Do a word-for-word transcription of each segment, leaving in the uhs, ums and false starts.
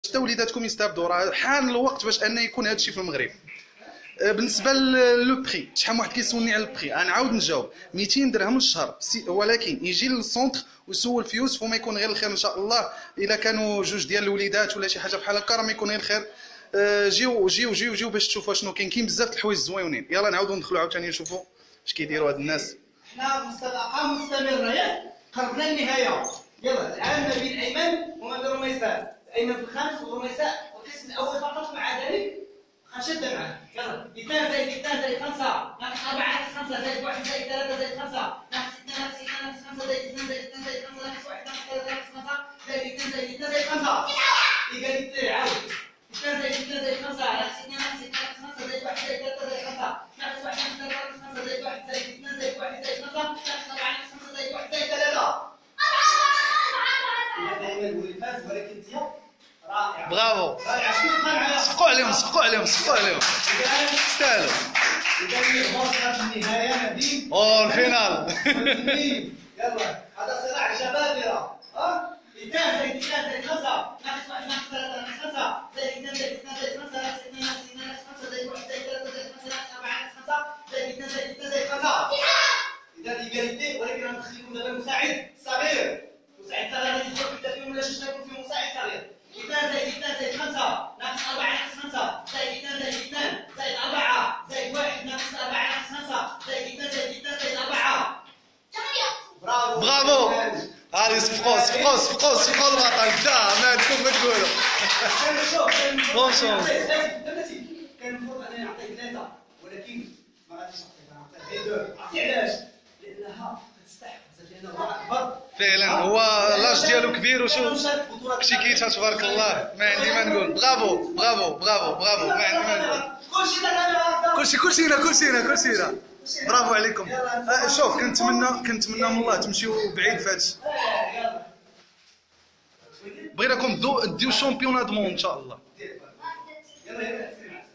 حتى وليداتكم يستافدوا، راه حان الوقت باش ان يكون هذا الشيء في المغرب. بالنسبه للو بري، شحال من واحد كيسولني على البري، انا نعاود نجاوب. مئتين درهم للشهر، ولكن يجي للسونتر ويسول في يوسف وما يكون غير الخير ان شاء الله. الا كانوا جوج ديال الوليدات ولا شي حاجه بحال هكا راه ما يكون غير الخير. جيو جيو جيو جيو باش تشوفوا شنو كاين. كاين بزاف د الحوايج زوينين. يلا نعاودوا ندخلوا عاوتاني نشوفوا اش كيديروا هاد الناس. حنا مسابقه مستمره ياك، قربنا النهايه. يلا الان ما بين ايمن وما بين رميساء. ايمن في الخامس ورميساء القسم الاول فقط. مع ذلك غنشد معاه. يلا اثنان زائد اثنان زائد خمسه ناقص اربعه ناقص خمسه زائد واحد زائد ثلاثه زائد خمسه ناقص اثنان ناقص اثنان ناقص خمسه زائد اثنان زائد اثنان زائد خمسه ناقص واحد ناقص ثلاثه ناقص خمسه زائد اثنان زائد اثنان زائد خمسه. ايكاليتي. عاود اثنان زائد اثنان زائد خمسه ناقص اثنان ناقص اثنان ناقص خمسه زائد واحد زائد ثلاثه زائد خمسه ناقص واحد ناقص ثلاثه ناقص خمسه زائد واحد زائد اثنان زائد واحد زائد خمسه ناقص اربعه ناقص خمسه زائد واحد زائد ثلاثه. ايمن هو اللي فاز، ولكن انت رائعه. برافو. رائعه. شكون بقى معايا؟ صفقوا عليهم صفقوا عليهم صفقوا عليهم. يستاهلوا. إذا وصلت النهايه ما بين اوه الفينال. يلا هذا صراع جبابره. ها اثنان زائد اثنان زائد خمسه ناقص واحد ناقص ثلاثه ناقص خمسه زائد اثنان زائد اثنان زائد خمسه ناقص اثنان ناقص اثنان ناقص خمسه زائد واحد زائد ثلاثه زائد خمسه ناقص اربعه ناقص خمسه زائد اثنان زائد اثنان زائد خمسه. اذا ايكاليتي، ولكن غندخليكم دابا المساعد صغير. مساعد صغير غادي يدخل وحده فيهم ولا جوج غيكون فيهم مساعد صغير. اثنان زائد اثنان زائد خمسه ناقص اربعه ناقص خمسه زائد اثنان زائد اثنان زائد اربعه زائد واحد ناقص اربعه ناقص خمسه زائد اثنان زائد اثنان زائد اربعه. برافو برافو. هادي صفقوا صفقوا صفقوا صفقوا البطل. بدا ما عندكم ما تقولوا. بون شونس. كان المفروض انني نعطيك ثلاثه، ولكن ما غاديش نعطيك، نعطيك دو. عرفتي علاش؟ لانها تستحق بزاف، لانه هو اكبر. فعلا هو لاج ديالو كبير وشوف شي كيتها تبارك الله. ما عندي ما نقول. برافو برافو برافو برافو. ما عندي ما نقول. كلشي كاميرا. كلشي كلشي هنا كلشي هنا كلشي هنا. برافو عليكم. آه شوف كنتمنى كنتمنى من الله تمشيو بعيد فهادشي. بغيناكم دو ديو شامبيون دو موند ان شاء الله. يلا يلا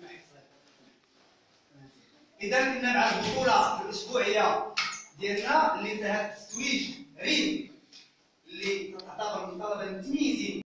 اذا كنا مع البطوله الاسبوعيه ديالنا اللي انتهت بتتويج ريم، اللي تعتبر من طلبه المتميزين.